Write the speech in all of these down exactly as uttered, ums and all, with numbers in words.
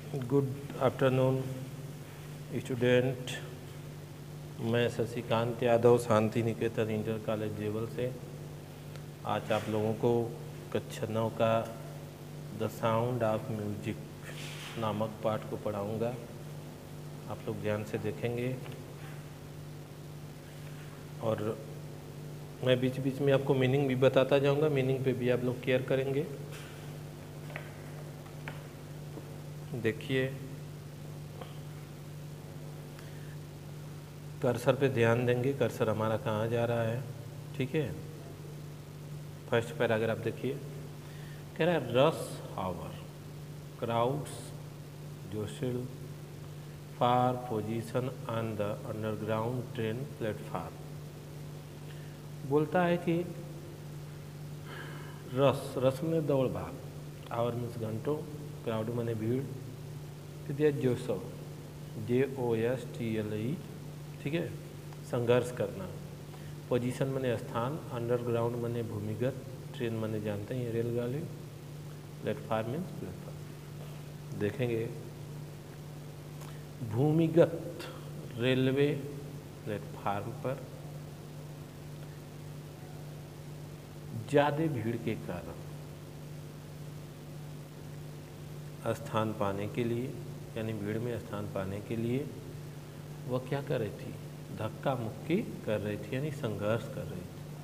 Good afternoon student. मैं Shashikant Yadav Shanti Niketan inter college Jewal से आज आप लोगों को कक्षा नौ का द साउंड ऑफ म्यूजिक नामक पाठ को पढ़ाऊंगा। आप लोग ध्यान से देखेंगे और मैं बीच बीच में आपको मीनिंग भी बताता जाऊंगा। मीनिंग पे भी आप लोग केयर करेंगे। देखिए, कर्सर पे ध्यान देंगे। कर्सर हमारा कहाँ जा रहा है, ठीक है। फर्स्ट पैराग्राफ देखिए, कह रहा है rush hour crowds jostle for position on the underground train platform. बोलता है कि रस रस में दौड़ भाग, आवर मीन्स घंटों, क्राउड माने भीड़, फिर जोशो J O S T L E, ठीक है, संघर्ष करना। पोजीशन माने स्थान, अंडरग्राउंड माने भूमिगत, ट्रेन माने जानते हैं ये रेलगाड़ी, प्लेटफार्म मीन्स प्लेटफार्म। देखेंगे भूमिगत रेलवे प्लेटफार्म पर ज़्यादा भीड़ के कारण स्थान पाने के लिए, यानी भीड़ में स्थान पाने के लिए वह क्या कर रही थी, धक्का मुक्की कर रही थी, यानी संघर्ष कर रही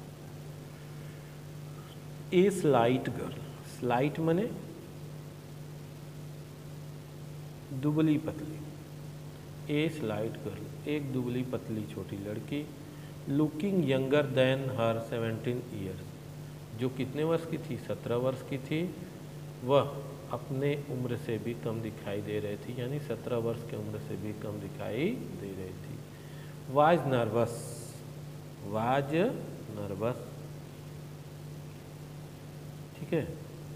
थी। ए स्लाइट गर्ल, स्लाइट मने दुबली पतली, ए स्लाइट गर्ल एक दुबली पतली छोटी लड़की, looking younger than her seventeen years, जो कितने वर्ष की थी, सत्रह वर्ष की थी। वह अपने उम्र से भी कम दिखाई दे रही थी, यानी सत्रह वर्ष की उम्र से भी कम दिखाई दे रही थी। वाज नर्वस, वाज नर्वस, ठीक है।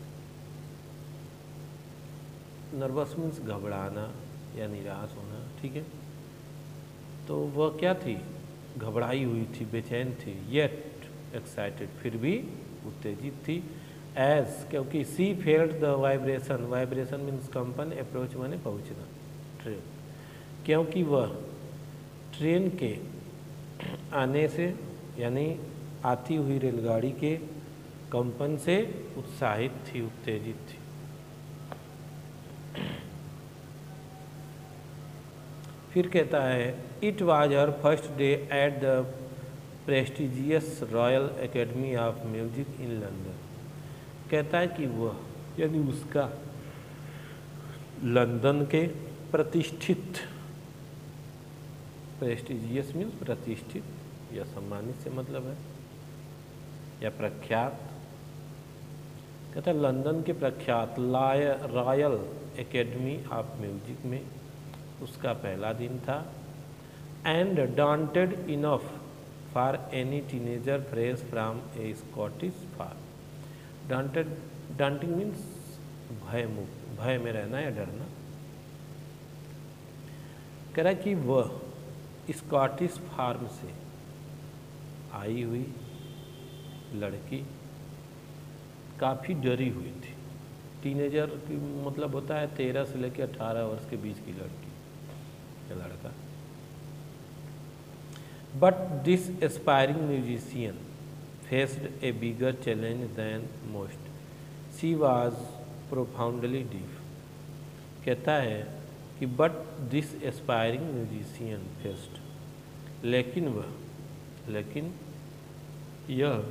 नर्वस मीन्स घबराना या निराश होना, ठीक है। तो वह क्या थी, घबराई हुई थी, बेचैन थी। येट एक्साइटेड, फिर भी उत्तेजित थी। एज, क्योंकि she felt the vibration, vibration means कंपन, अप्रोच माने पहुंचना, ट्रेन, क्योंकि वह ट्रेन के आने से यानी आती हुई रेलगाड़ी के कंपन से उत्साहित थी, उत्तेजित थी। फिर कहता है it was her first day at the prestigious Royal Academy of Music in London. कहता है कि वह, यानी उसका, लंदन के प्रतिष्ठित, प्रेस्टिजियस मीन्स प्रतिष्ठित या सम्मानित से मतलब है, या प्रख्यात। कहता है लंदन के प्रख्यात रॉयल एकेडमी ऑफ म्यूजिक में उसका पहला दिन था। And daunted enough for any teenager fresh from a Scottish farm. Daunted, daunting means भय मुक्त, भय में रहना या डरना। कह रहा है कि वह स्कॉटिश फार्म से आई हुई लड़की काफ़ी डरी हुई थी। टीनेजर की मतलब होता है तेरह से लेकर अठारह वर्ष के बीच की लड़की या लड़का। But this aspiring musician faced a bigger challenge than most, she was profoundly deaf. कहता है कि but this aspiring musician faced, लेकिन वह, लेकिन यह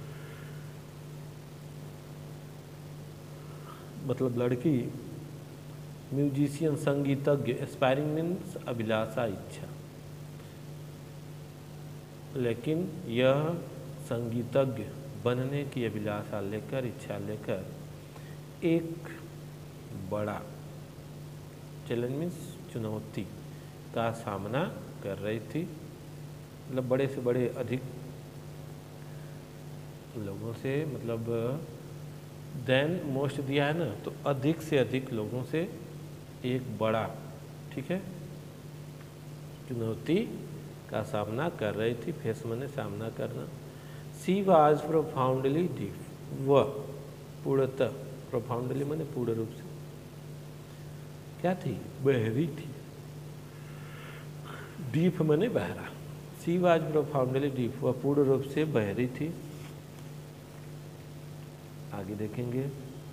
मतलब लड़की, म्यूजिशियन संगीतज्ञ, एस्पायरिंग मीन्स अभिलाषा, इच्छा, लेकिन यह संगीतज्ञ बनने की अभिलाषा लेकर, इच्छा लेकर एक बड़ा चैलेंज मीन्स चुनौती का सामना कर रही थी। मतलब बड़े से बड़े अधिक लोगों से, मतलब देन मोस्ट दिया है ना, तो अधिक से अधिक लोगों से एक बड़ा, ठीक है, चुनौती का सामना कर रही थी। फेस मने सामना करना। सी वाज प्रोफाउंडली डीप, वह पूर्णतः, प्रोफाउंडली मने पूर्ण रूप से, क्या थी? बहरी थी। डीफ माने बहरा। सी वाज प्रोफाउंडली डीफ, वह पूर्ण रूप से बहरी थी। आगे देखेंगे।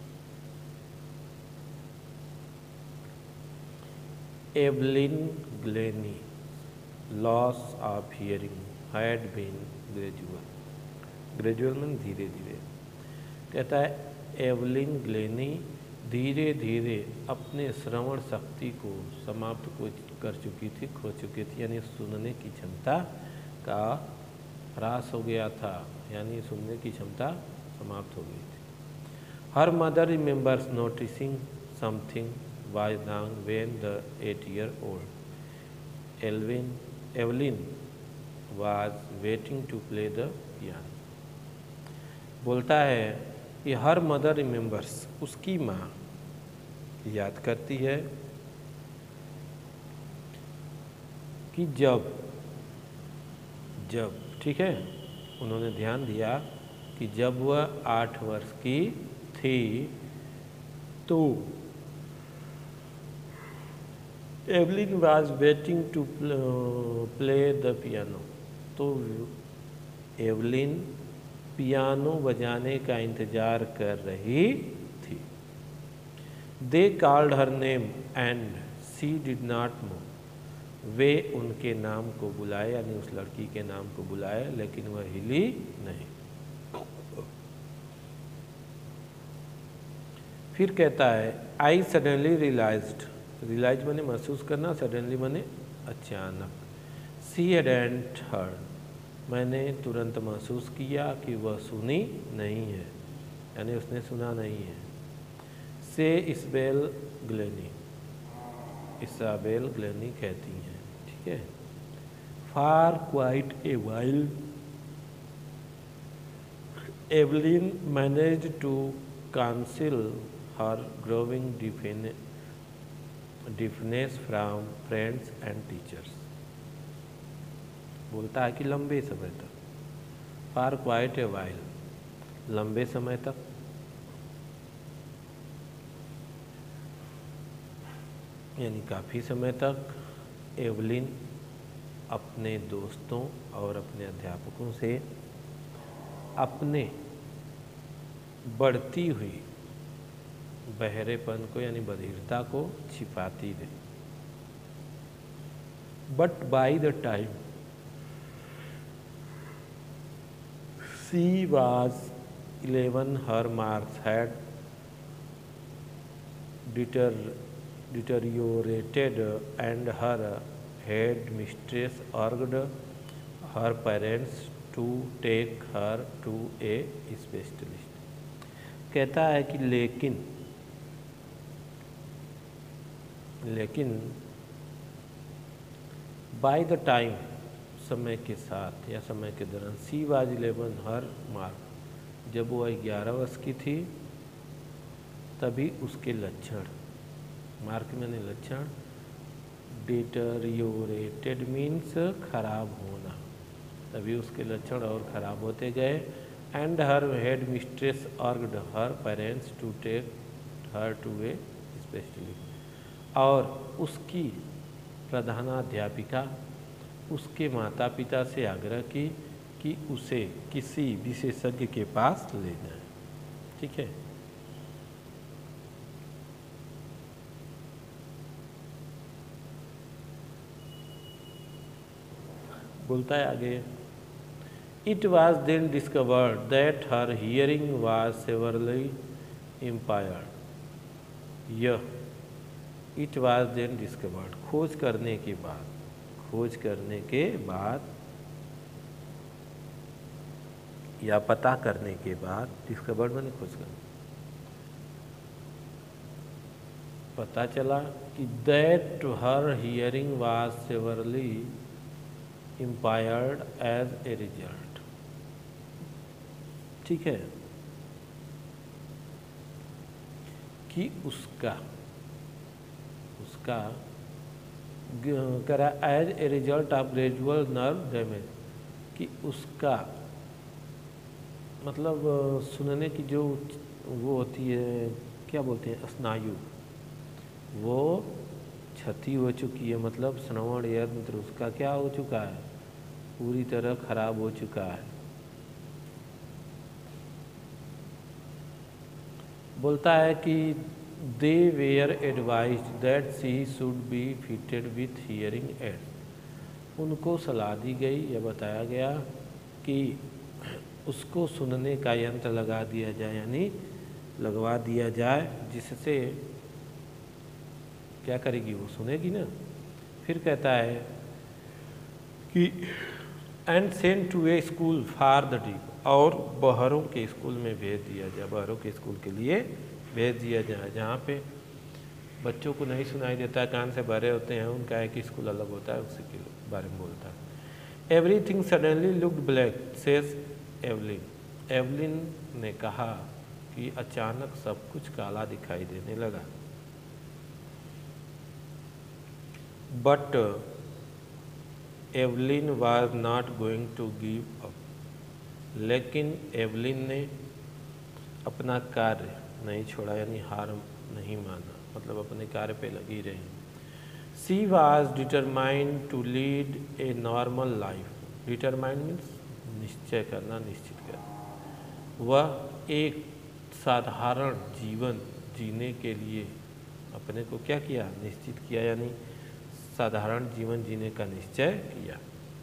Evelyn Glennie loss of hearing had been gradual. Gradual में धीरे धीरे। कहता है एवलिन ग्लेनी धीरे धीरे अपने श्रवण शक्ति को समाप्त को कर चुकी थी, खो चुकी थी, यानी सुनने की क्षमता का ह्रास हो गया था, यानी सुनने की क्षमता समाप्त हो गई थी। Her mother remembers noticing something was wrong when the eight year old Elvin Evelyn was waiting to play the piano. बोलता है कि हर मदर रिमेंबर्स, उसकी माँ याद करती है कि जब जब ठीक है, उन्होंने ध्यान दिया कि जब वह आठ वर्ष की थी तो Evelyn was waiting to play the piano, तो एवलिन पियानो बजाने का इंतजार कर रही थी। They called her name and she did not move. वे उनके नाम को बुलाए, यानी उस लड़की के नाम को बुलाए, लेकिन वह हिली नहीं। फिर कहता है आई सडनली रियलाइज्ड, रियलाइज मैंने महसूस करना, सडनली मैंने अचानक। सी हैडंट हर्ड, मैंने तुरंत महसूस किया कि वह सुनी नहीं है, यानी उसने सुना नहीं है। से इसाबेल ग्लेनी, इसाबेल ग्लेनी कहती हैं, ठीक है। For quite a while Evelyn manage to conceal her growing deafness from friends and teachers. बोलता है कि लंबे समय तक, फार क्वाइट ए वाइल, लंबे समय तक, यानी काफ़ी समय तक एवलिन अपने दोस्तों और अपने अध्यापकों से अपने बढ़ती हुई बहरेपन को, यानी बधिरता को छिपाती रही। But by the time she was eleven, her marks had deter, deteriorated and her head mistress urged her parents to take her to a specialist। कहता है कि लेकिन लेकिन बाय द टाइम, समय के साथ या समय के दौरान, she was eleven her marks, जब वह ग्यारह वर्ष की थी तभी उसके लक्षण, मार्क मैंने लक्षण, डिटरियोरेटेड मीन्स खराब होना, तभी उसके लक्षण और खराब होते गए। And her headmistress urged her parents to take her to a specialist, और उसकी प्रधानाध्यापिका उसके माता पिता से आग्रह की कि उसे किसी विशेषज्ञ के पास ले जाए, ठीक है। बोलता है आगे, it was then discovered that her hearing was severely impaired. यह इट वॉज देन डिस्कवर्ड, खोज करने के बाद, खोज करने के बाद या पता करने के बाद, डिस्कवर्ड मैंने खोज कर, पता चला कि that her hearing was severely impaired as a result, ठीक है, कि उसका उसका करा as a result of gradual nerve damage, कि उसका मतलब सुनने की जो वो होती है, क्या बोलते हैं, स्नायु, वो क्षति हो चुकी है, मतलब श्रवण यंत्र उसका क्या हो चुका है, पूरी तरह खराब हो चुका है। बोलता है कि they were advise that she should be fitted with hearing aid. उनको सलाह दी गई या बताया गया कि उसको सुनने का यंत्र लगा दिया जाए, यानी लगवा दिया जाए, जिससे क्या करेगी, वो सुनेगी ना। फिर कहता है कि and send to a school for the deaf, और बहरों के स्कूल में भेज दिया जाए, बहरों के स्कूल के लिए भेज दिया जाए, जहाँ पे बच्चों को नहीं सुनाई देता है, कान से भरे होते हैं, उनका एक स्कूल अलग होता है, उसी के बारे में बोलता है। Everything suddenly looked black says Evelyn. Evelyn ने कहा कि अचानक सब कुछ काला दिखाई देने लगा। But Evelyn was not going to give up. लेकिन एवलिन ने अपना कार्य नहीं छोड़ा, यानी हार नहीं माना, मतलब अपने कार्य पे लगी रही। She was determined to lead a normal life. Determined means निश्चय करना, निश्चित करना। वह एक साधारण जीवन जीने के लिए अपने को क्या किया, निश्चित किया, यानी साधारण जीवन जीने का निश्चय किया।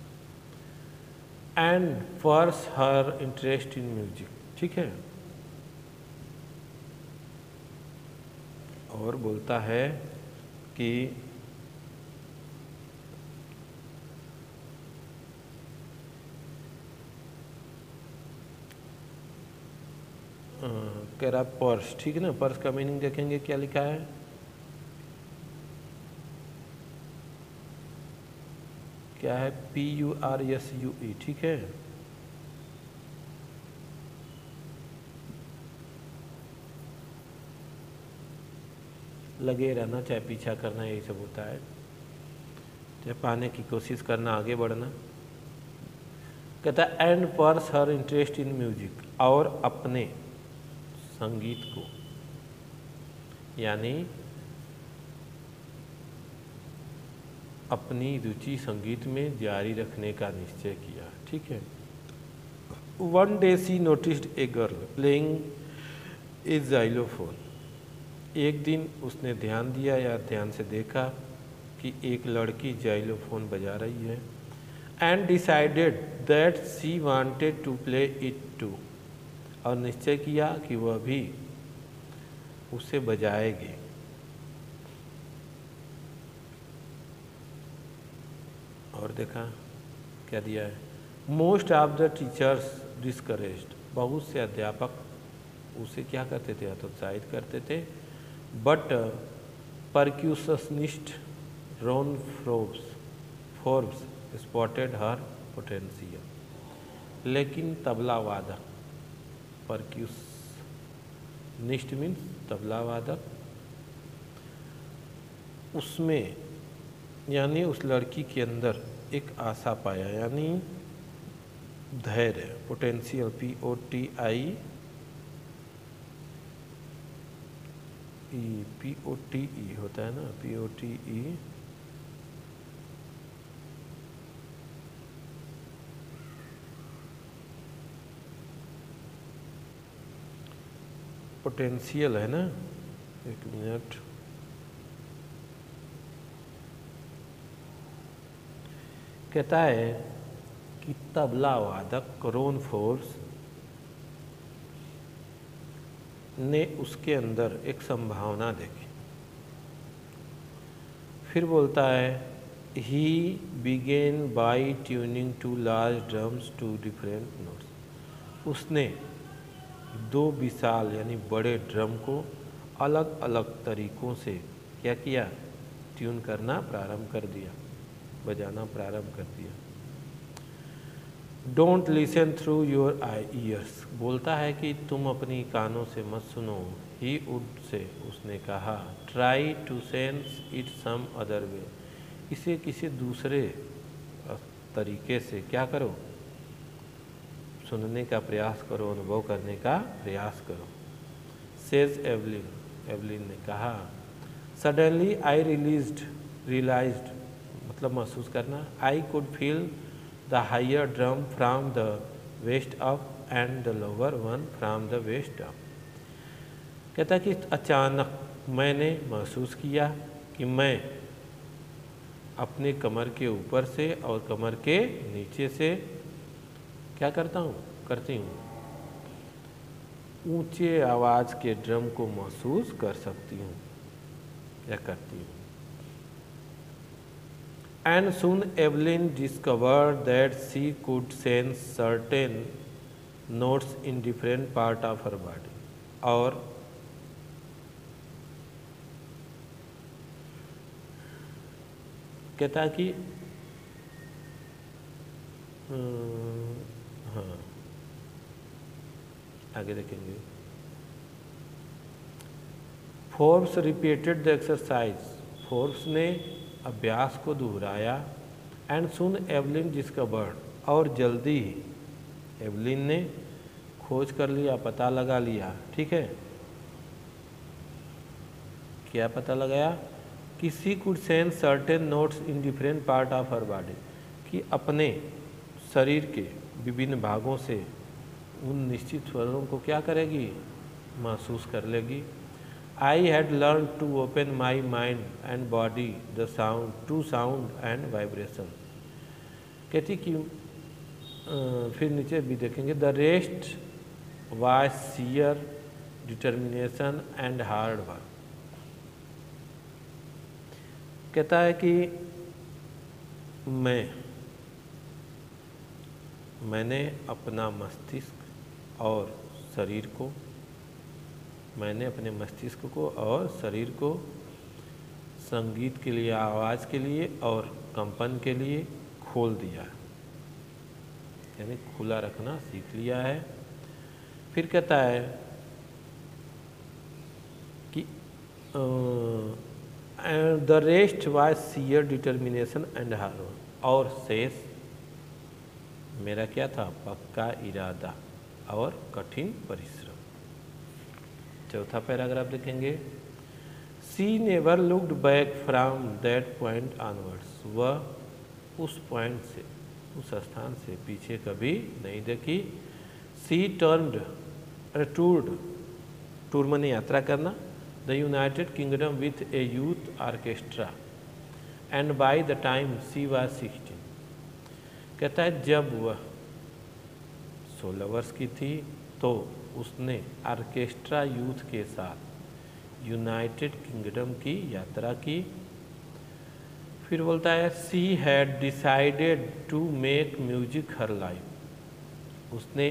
And force her interest in music. ठीक है, और बोलता है कि कह रहा पर्स, ठीक है ना। पर्स का मीनिंग देखेंगे क्या लिखा है, क्या है, P U R S U E. ठीक है, लगे रहना, चाहे पीछा करना, यही सब होता है, चाहे पाने की कोशिश करना, आगे बढ़ना। कहता है and pursue her interest in music, और अपने संगीत को, यानी अपनी रुचि संगीत में जारी रखने का निश्चय किया। ठीक है। One day she noticed a girl playing a xylophone. एक दिन उसने ध्यान दिया या ध्यान से देखा कि एक लड़की जाइलोफोन बजा रही है। And decided that she wanted to play it too, और निश्चय किया कि वह भी उसे बजाएगी। और देखा क्या दिया है, most of the teachers discouraged. बहुत से अध्यापक उसे क्या करते थे, हतोत्साहित करते थे। But percussionist Ron Forbes Forbes spotted her potential. लेकिन तबला वादक, परक्यूशनिस्ट मीन्स तबला वादक, उसमें यानी उस लड़की के अंदर एक आशा पाया, यानी धैर्य, potential, P O T I E, P O T E होता है ना, P O T E, potential है ना, एक मिनट। कहता है कि तबला वादक रॉन फोर्ब्स ने उसके अंदर एक संभावना देखी। फिर बोलता है he began by tuning two large drums to different notes. उसने दो विशाल यानी बड़े ड्रम को अलग अलग तरीकों से क्या किया, ट्यून करना प्रारंभ कर दिया, बजाना प्रारंभ कर दिया। Don't listen through your I ears. बोलता है कि तुम अपनी कानों से मत सुनो। ही वुड से, उसने कहा, try to sense it some other way. इसे किसी दूसरे तरीके से क्या करो, सुनने का प्रयास करो, अनुभव करने का प्रयास करो। सेज एवलिन, एवलिन ने कहा, सडनली आई रिलीज्ड रियलाइज्ड मतलब महसूस करना, I could feel the higher drum from the waist up and the lower one from the waist up. कहता कि अचानक मैंने महसूस किया कि मैं अपने कमर के ऊपर से और कमर के नीचे से क्या करता हूँ करती हूँ ऊंचे आवाज़ के ड्रम को महसूस कर सकती हूँ या करती हूँ। And soon Evelyn discovered that she could sense certain notes in different part of her body. और कहता है कि हाँ आगे देखेंगे। Forbes repeated the exercise, Forbes ने अभ्यास को दोहराया। एंड सुन एवलिन डिस्कवर्ड, और जल्दी ही एवलिन ने खोज कर लिया, पता लगा लिया, ठीक है। क्या पता लगाया कि she could sense certain notes in different part of her body, कि अपने शरीर के विभिन्न भागों से उन निश्चित स्वरों को क्या करेगी, महसूस कर लेगी। I had learn to open my mind and body the sound to sound and vibration. कहती कि फिर नीचे भी देखेंगे, the rest was sheer determination and hard work. कहता है कि मैं मैंने अपना मस्तिष्क और शरीर को मैंने अपने मस्तिष्क को और शरीर को संगीत के लिए, आवाज़ के लिए और कंपन के लिए खोल दिया, यानी खुला रखना सीख लिया है। फिर कहता है कि the rest was sheer determination and hard work, और शेष मेरा क्या था, पक्का इरादा और कठिन परिश्रम। चौथा पैराग्राफ देखेंगे, she never looked back from that point onwards, वह उस पॉइंट से, उस स्थान से पीछे कभी नहीं देखी। सी टर्न्ड टूर्ड, टूर माने यात्रा करना, the United Kingdom with a youth orchestra and by the time she was sixteen. कहता है जब वह सोलह वर्ष की थी तो उसने ऑर्केस्ट्रा यूथ के साथ यूनाइटेड किंगडम की यात्रा की। फिर बोलता है she had decided to make music her life, उसने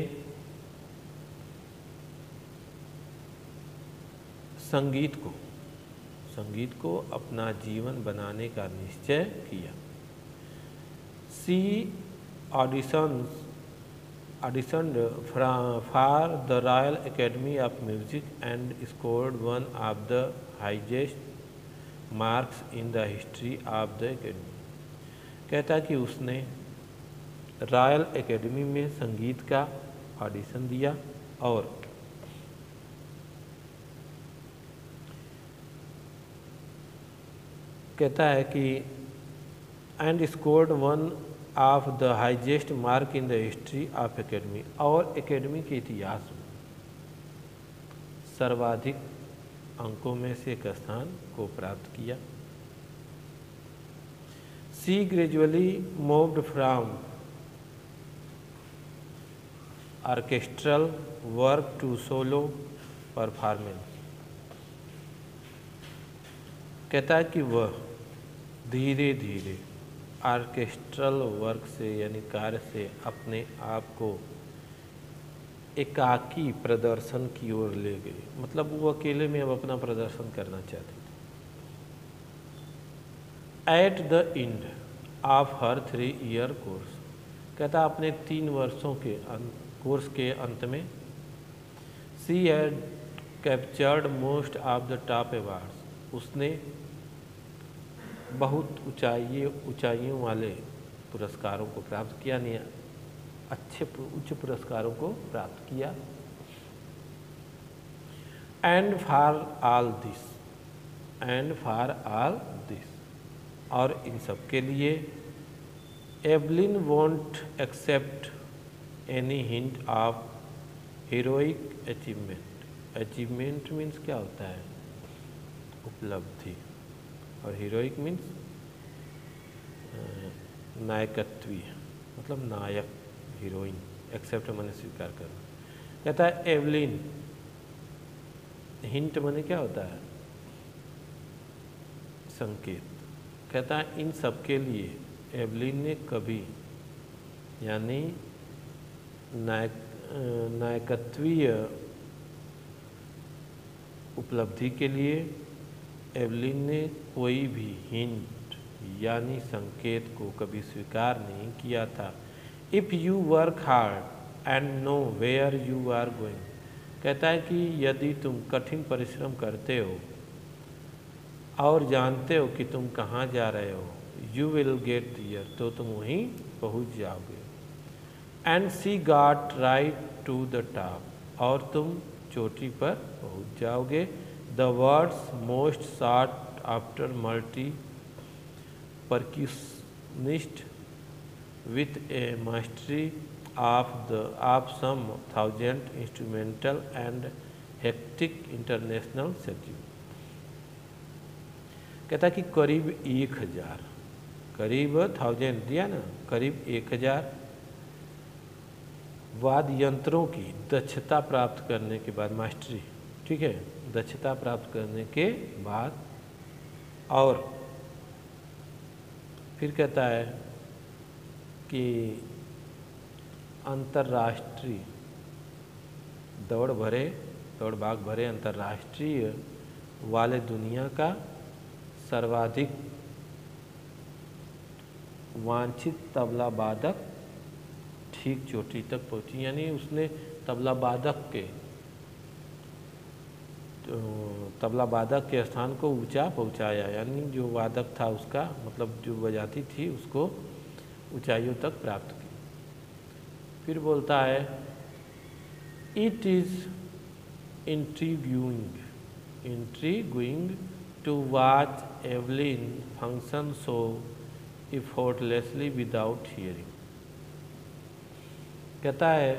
संगीत को संगीत को अपना जीवन बनाने का निश्चय किया। She auditions auditioned for the Royal Academy of Music and scored one of the highest marks in the history of the academy। कहता कि उसने रॉयल एकेडमी में संगीत का ऑडिशन दिया और कहता है कि and scored one of the highest mark in the history of academy, और एकेडमी के इतिहास में सर्वाधिक अंकों में से एक स्थान को प्राप्त किया। She gradually moved from orchestral work to solo performance. कहता है कि वह धीरे धीरे ऑर्केस्ट्रल वर्क से यानी कार्य से अपने आप को एकाकी प्रदर्शन की ओर ले गए, मतलब वो अकेले में अब अपना प्रदर्शन करना चाहते थे। At the end of her three year course, कहता अपने तीन वर्षों के कोर्स के अंत में she had captured most of the top awards, उसने बहुत ऊंचाई ऊंचाइयों वाले पुरस्कारों को प्राप्त किया, नहीं अच्छे उच्च पुरस्कारों को प्राप्त किया। And for all this, and for all this. और इन सब के लिए Evelyn won't accept any hint of heroic achievement. Achievement means क्या होता है? उपलब्धि। और हीरोइक मीन्स नायकत्वीय, मतलब नायक, हीरोइन। एक्सेप्ट माने स्वीकार करना। कहता है एवलिन, हिंट माने क्या होता है? संकेत। कहता है इन सब के लिए एवलिन ने कभी, यानी नायक नायकत्वीय उपलब्धि के लिए एवलिन ने कोई भी हिंट यानी संकेत को कभी स्वीकार नहीं किया था। If you work hard and know where you are going. कहता है कि यदि तुम कठिन परिश्रम करते हो और जानते हो कि तुम कहाँ जा रहे हो, यू विल गेट दियर, तो तुम वहीं पहुँच जाओगे। And she got right to the top, और तुम चोटी पर पहुँच जाओगे। The world's most sought after multi percussionist with a mastery of the of some thousand instrumental and hectic international schedule। कहता कि करीब एक हजार, करीब थाउजेंड दिया ना, करीब एक हजार वाद्य यंत्रों की दक्षता प्राप्त करने के बाद, मास्टरी, ठीक है, दक्षता प्राप्त करने के बाद, और फिर कहता है कि अंतर्राष्ट्रीय दौड़ भरे दौड़ भाग भरे अंतर्राष्ट्रीय वाले दुनिया का सर्वाधिक वांछित तबला वादक ठीक चोटी तक पहुंची। यानी उसने तबला वादक के तो तबला वादक के स्थान को ऊंचा पहुंचाया, यानी जो वादक था उसका मतलब जो बजाती थी उसको ऊंचाइयों तक प्राप्त की। फिर बोलता है it is intriguing intriguing to watch Evelyn function so effortlessly without hearing. कहता है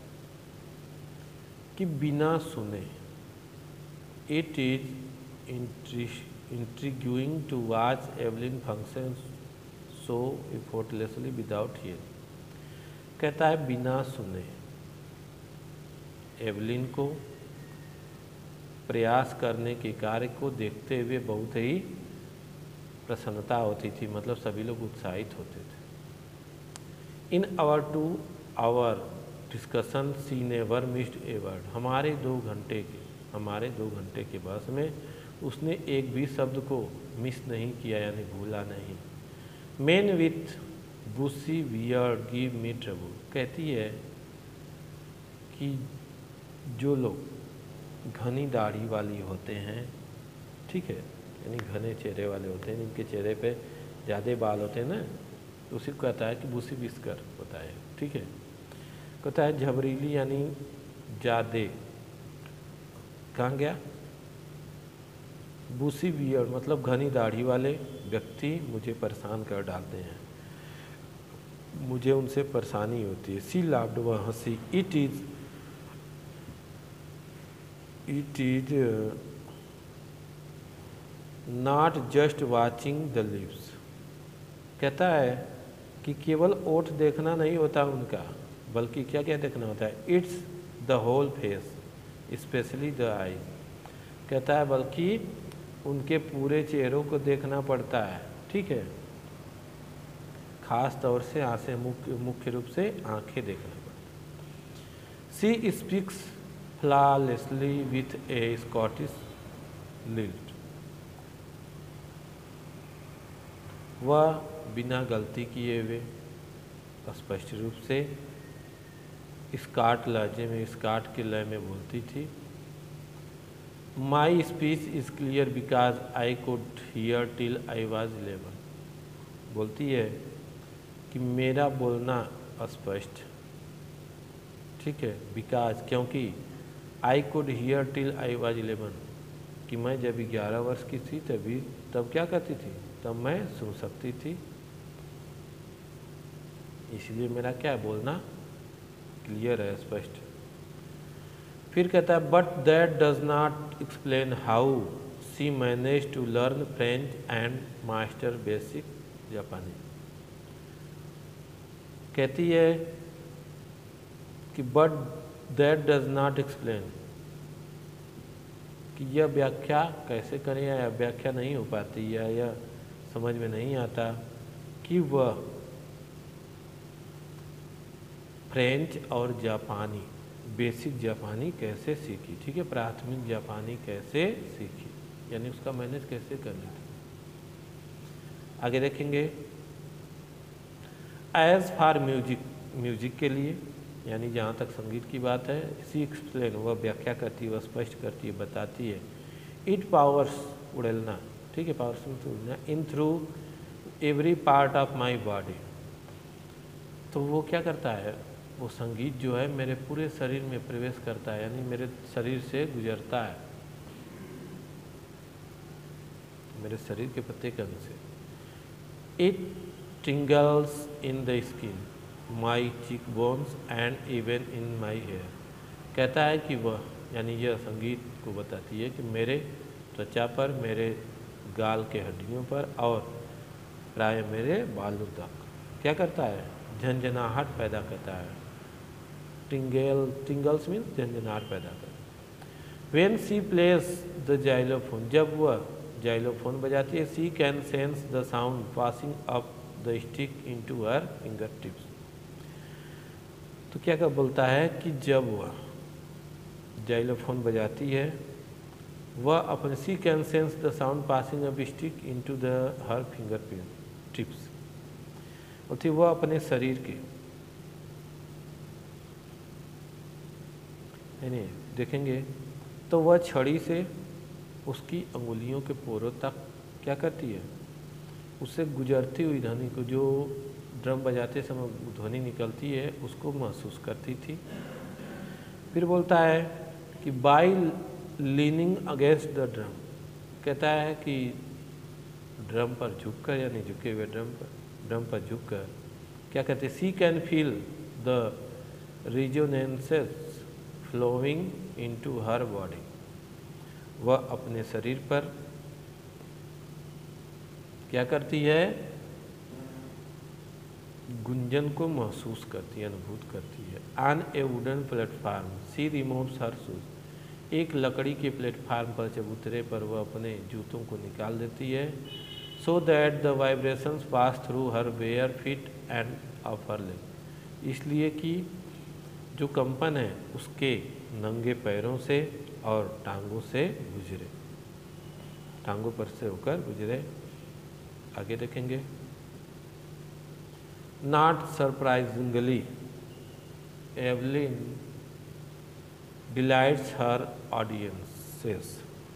कि बिना सुने, it is intriguing to watch Evelyn function so effortlessly without hearing. कहता है बिना सुने एवलिन को प्रयास करने के कार्य को देखते हुए बहुत ही प्रसन्नता होती थी, मतलब सभी लोग उत्साहित होते थे। In our two hour discussion she never missed a word. हमारे दो घंटे के हमारे दो घंटे के बहस में उसने एक भी शब्द को मिस नहीं किया, यानी भूला नहीं। Man with bushy beard give me trouble. कहती है कि जो लोग घनी दाढ़ी वाली होते हैं, ठीक है, यानी घने चेहरे वाले होते हैं, जिनके चेहरे पे ज़्यादा बाल होते हैं ना, तो उसी को कहता है कि बुशी बिस्कर होता है, ठीक है। कहता है झबरीली यानी ज़्यादा, कहाँ गया, बुशी बियर्ड मतलब घनी दाढ़ी वाले व्यक्ति मुझे परेशान कर डालते हैं, मुझे उनसे परेशानी होती है। सी लाफ्ड, वह हंसी। It is it is not just watching the lips. कहता है कि केवल ओठ देखना नहीं होता उनका, बल्कि क्या क्या देखना होता है, it's the whole face especially the eye. कहता है बल्कि उनके पूरे चेहरों को देखना पड़ता है, ठीक है, खास तौर से आंखें, मुख्य मुख्य रूप से आंखें देखना पड़ता। She speaks flawlessly with a Scottish lilt. वह बिना गलती किए हुए स्पष्ट रूप से स्कॉट लहजे में, स्कॉट के लय में बोलती थी। My speech is clear because I could hear till I was eleven. बोलती है कि मेरा बोलना स्पष्ट, ठीक है, बिकॉज क्योंकि I could hear till I was eleven, कि मैं जब ग्यारह वर्ष की थी तभी तब क्या करती थी, तब मैं सुन सकती थी, इसलिए मेरा क्या बोलना क्लियर है, स्पष्ट। फिर कहता है but that does not explain how she manage to learn French and master basic Japanese. कहती है कि but that does not explain, कि यह व्याख्या कैसे करें, या व्याख्या नहीं हो पाती, या यह समझ में नहीं आता कि वह फ्रेंच और जापानी, बेसिक जापानी कैसे सीखी, ठीक है, प्राथमिक जापानी कैसे सीखी, यानी उसका मैनेज कैसे कर ली थी। आगे देखेंगे, एज फार म्यूजिक, म्यूजिक के लिए, यानी जहाँ तक संगीत की बात है, सी एक्सप्लेन, वह व्याख्या करती है, वह स्पष्ट करती है, बताती है, इट पावर्स, उड़ेलना, ठीक है, पावर्स में तो उड़ना, in through every part of my body. तो वो क्या करता है, वो संगीत जो है मेरे पूरे शरीर में प्रवेश करता है, यानी मेरे शरीर से गुजरता है, मेरे शरीर के प्रत्येक अंग से। It tingles in the skin, my cheek bones and even in my hair. कहता है कि वह, यानी यह संगीत को बताती है कि मेरे त्वचा पर, मेरे गाल के हड्डियों पर और प्राय मेरे बालों तक क्या करता है, झंझनाहट पैदा करता है। टिंगल, टिंगल्स मीन्स झंझनाहट पैदा करता। When she plays the xylophone, जब वह जाइलोफोन बजाती है, she can sense the sound passing up the stick into her finger tips. तो क्या क्या बोलता है कि जब वह जाइलोफोन बजाती है, वह अपने she can sense the sound passing up stick into the her finger tips, और थी वह अपने शरीर के, यानी देखेंगे तो वह छड़ी से उसकी अंगुलियों के पोरों तक क्या करती है, उससे गुजरती हुई ध्वनि को, जो ड्रम बजाते समय ध्वनि निकलती है, उसको महसूस करती थी। फिर बोलता है कि by leaning against the drum, कहता है कि ड्रम पर झुककर, यानी झुके हुए ड्रम पर, ड्रम पर झुककर क्या कहते हैं, she can feel the resonances flowing into her body. वह अपने शरीर पर क्या करती है, गुंजन को महसूस करती है, अनुभूत करती है। On a wooden platform she removes her shoes, एक लकड़ी के प्लेटफार्म पर जब उतरे पर वह अपने जूतों को निकाल देती है। So that the vibrations pass through her bare feet and upper leg, इसलिए कि जो कंपन है उसके नंगे पैरों से और टांगों से गुजरे, टांगों पर से होकर गुजरे। आगे देखेंगे, not surprisingly Evelyn delights her audiences.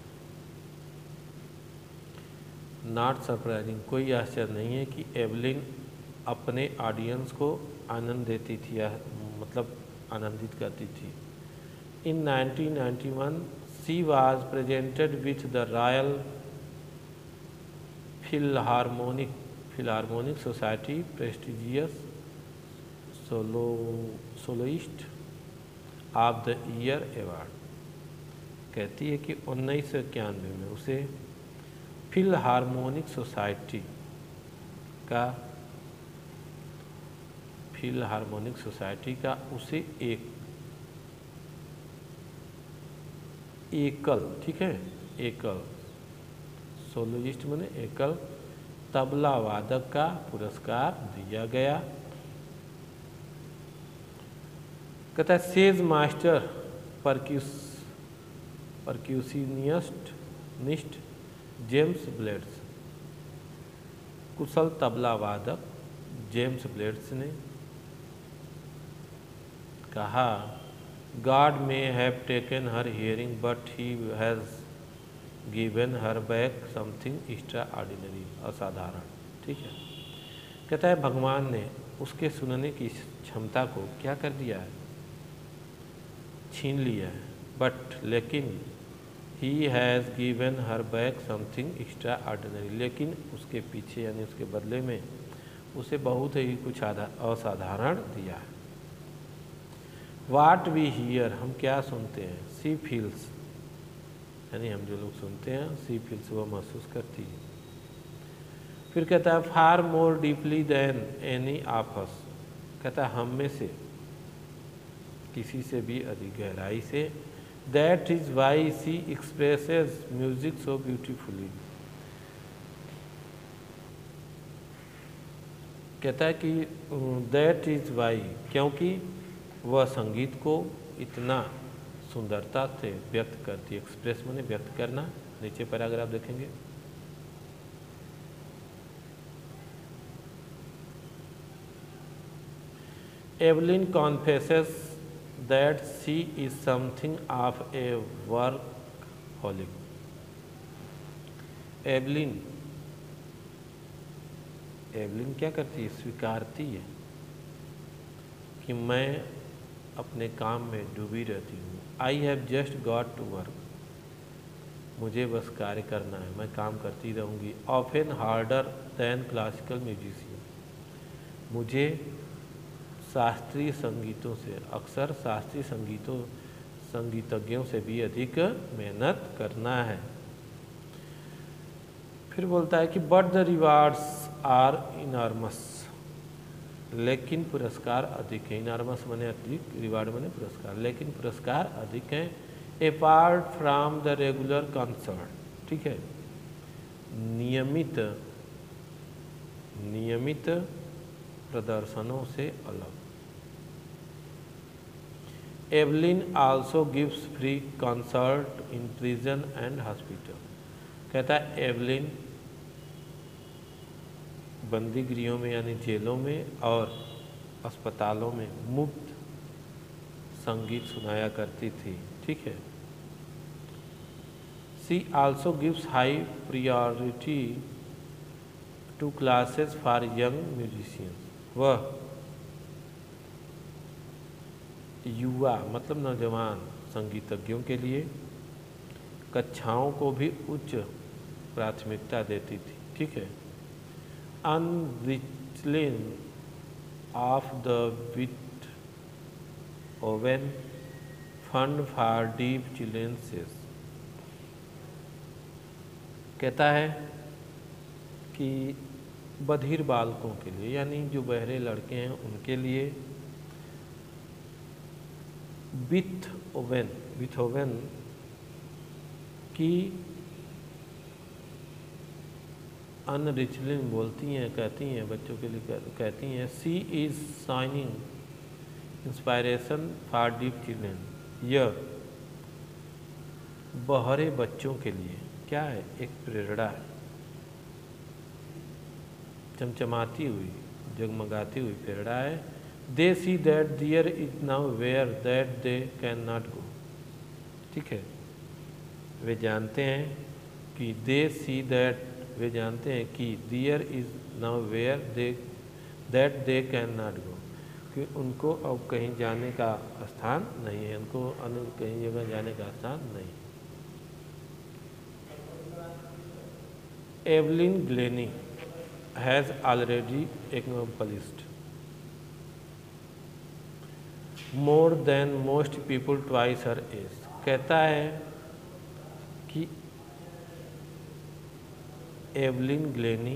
Not surprising, कोई आश्चर्य नहीं है कि एवलिन अपने ऑडियंस को आनंद देती थी, या मतलब आनंदित करती थी। In nineteen ninety one she was presented with the Royal Philharmonic Philharmonic Society prestigious solo soloist of the year award. कहती है कि उन्नीस सौ इक्यानवे में उसे फिलहार्मोनिक सोसाइटी का फिलहार्मोनिक सोसाइटी का उसे एक एकल, ठीक है, एकल सोलोइस्ट माने एकल तबला वादक का पुरस्कार दिया गया। कहता है सेज मास्टर परक्यूस परक्यूसिनिस्ट निस्ट जेम्स ब्लेड्स, कुशल तबला वादक जेम्स ब्लेड्स ने कहा, God may have taken her hearing, but he has given her back something extraordinary, असाधारण, ठीक है। कहता है भगवान ने उसके सुनने की क्षमता को क्या कर दिया है, छीन लिया है, बट लेकिन he has given her back something extraordinary, लेकिन उसके पीछे यानी उसके बदले में उसे बहुत ही कुछ असाधारण दिया है। वाट वी हियर, हम क्या सुनते हैं, सी फील्स, यानी हम जो लोग सुनते हैं, सी फील्स, वो महसूस करती है। फिर कहता है far more deeply than any of us, कहता है हम में से किसी से भी अधिक गहराई से। That is why she expresses music so beautifully, कहता है कि दैट इज वाई, क्योंकि वह संगीत को इतना सुंदरता से व्यक्त करती है। एक्सप्रेस माने व्यक्त करना, नीचे पैराग्राफ देखेंगे। Evelyn confesses that she is something of a workaholic. Evelyn Evelyn क्या करती है, स्वीकारती है कि मैं अपने काम में डूबी रहती हूँ। I have just got to work, मुझे बस कार्य करना है, मैं काम करती रहूँगी। Often harder than classical musician, मुझे शास्त्रीय संगीतों से, अक्सर शास्त्रीय संगीतों संगीतज्ञों से भी अधिक मेहनत करना है। फिर बोलता है कि but the rewards are enormous, लेकिन पुरस्कार अधिक है। इनॉर्मस माने अधिक, रिवार्ड माने पुरस्कार, लेकिन पुरस्कार अधिक हैं। Apart from the regular concert, ठीक है, नियमित नियमित प्रदर्शनों से अलग। Evelyn also gives free concert in prison and hospital, कहता है एवलिन बंदी गृहों में यानी जेलों में और अस्पतालों में मुफ्त संगीत सुनाया करती थी, ठीक है। She also gives high priority to classes for young musicians, वह युवा मतलब नौजवान संगीतज्ञों के लिए कक्षाओं को भी उच्च प्राथमिकता देती थी, ठीक है। अनरिचलिन of the wit own fund for deaf children's, कहता है कि बधिर बालकों के लिए यानी जो बहरे लड़के हैं उनके लिए बीथोवेन बीथोवेन की अनरिचलिन बोलती हैं, कहती हैं बच्चों के लिए कहती हैं, she is shining inspiration for deaf children, यह बहरे बच्चों के लिए क्या है, एक प्रेरणा है, चमचमाती हुई जगमगाती हुई प्रेरणा है। They see that there is nowhere that they can not go, ठीक है, वे जानते हैं कि दे सी दैट, वे जानते हैं कि there is nowhere they that they can not go, कि उनको अब कहीं जाने का स्थान नहीं है, उनको अन्य कहीं जगह जाने का स्थान नहीं। Evelyn Glennie has already accomplished more than most people twice her age, कहता है कि एवलिन ग्लेनी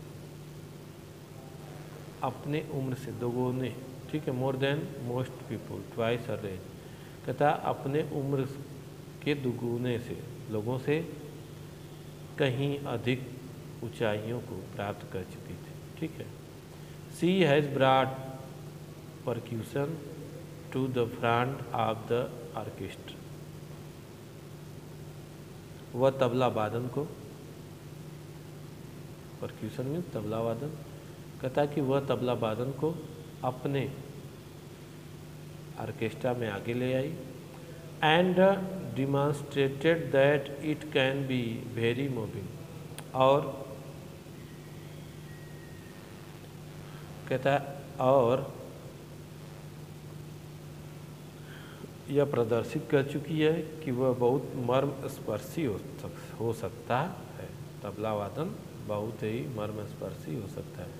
अपने उम्र से दोगुने, ठीक है, more than most people twice her age, कहता है अपने उम्र के दुगुने से लोगों से कहीं अधिक ऊंचाइयों को प्राप्त कर चुकी थी, ठीक है। She has brought percussion to the front of the orchestra, वह तबला वादन को, परक्यूशन में तबला वादन, कहता है कि वह तबला वादन को अपने ऑर्केस्ट्रा में आगे ले आई। And demonstrated that it can be very moving, और कहता है और यह प्रदर्शित कर चुकी है कि वह बहुत मर्मस्पर्शी हो सक हो सकता है। तबला वादन बहुत ही मर्मस्पर्शी हो सकता है।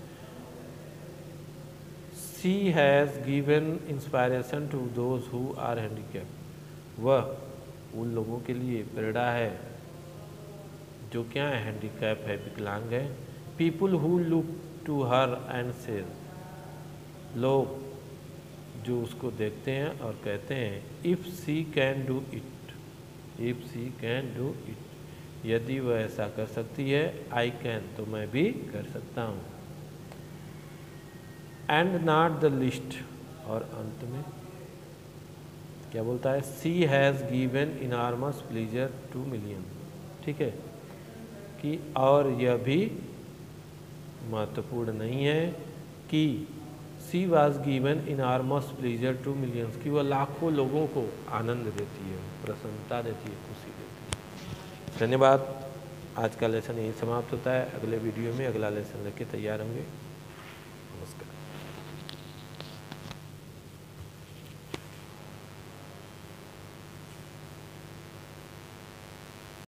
She has given inspiration to those who are handicap. वह उन लोगों के लिए प्रेरणा है जो क्या है, हैंडीकैप है, विकलांग है। People who look to her and says, लोग जो उसको देखते हैं और कहते हैं if she can do it, if she can do it, यदि वह ऐसा कर सकती है, आई कैन, तो मैं भी कर सकता हूँ। एंड नॉट द लिस्ट, और अंत में क्या बोलता है, she has given enormous pleasure to million, ठीक है, कि और यह भी महत्वपूर्ण नहीं है कि she was given enormous pleasure to millions, की वह लाखों लोगों को आनंद देती है, प्रसन्नता देती है, खुशी देती है। धन्यवाद। आज का लेसन यही समाप्त होता है। अगले वीडियो में अगला लेसन लेके तैयार होंगे। नमस्कार।